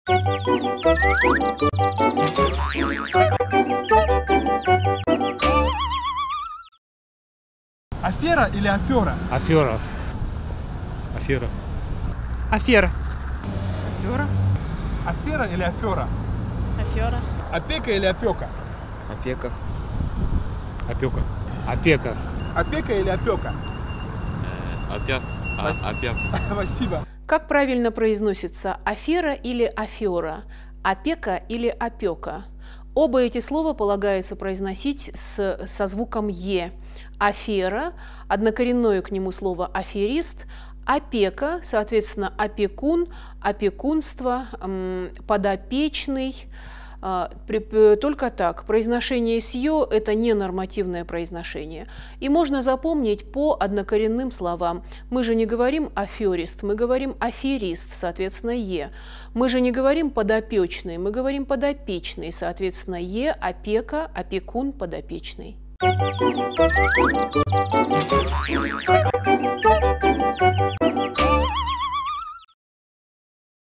Афера или афера? Афера. Афера. Афера. Афера. Афера или афера? Афера. Опека или опека? Опека. Опека. Опека. Опека или опека? Опека. Спасибо. Как правильно произносится афера или афера, опека или опека? Оба эти слова полагается произносить со звуком «е». Афера, однокоренное к нему слово аферист, опека, соответственно, опекун, опекунство, подопечный. Только так. Произношение «сьё» – это не нормативное произношение. И можно запомнить по однокоренным словам. Мы же не говорим «аферист», мы говорим «аферист», соответственно, «е». Мы же не говорим «подопечный», мы говорим «подопечный», соответственно, «е», «опека», «опекун», «подопечный».